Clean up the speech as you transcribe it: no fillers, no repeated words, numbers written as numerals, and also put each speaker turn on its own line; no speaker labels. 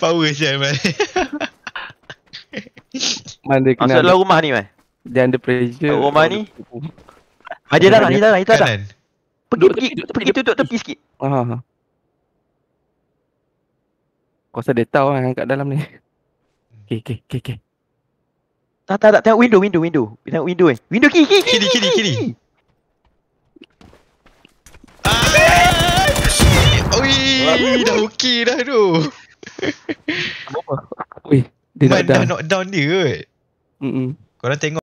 Power je man.
Man dia kena
Masuk dalam rumah ni man.
dia under pressure.
Rumah ni. Dia darah.
Kanan.
Pergi tutup tepi sikit.
Kau rasa dia tahu kan kat dalam ni. Okay.
Tak. Tengok window. Tengok window ni. Window kiri.
Oi, dah okey dah tu.
Ui, dia
Man
dah
dah knock down dia kot.
Mm-mm.
Korang tengok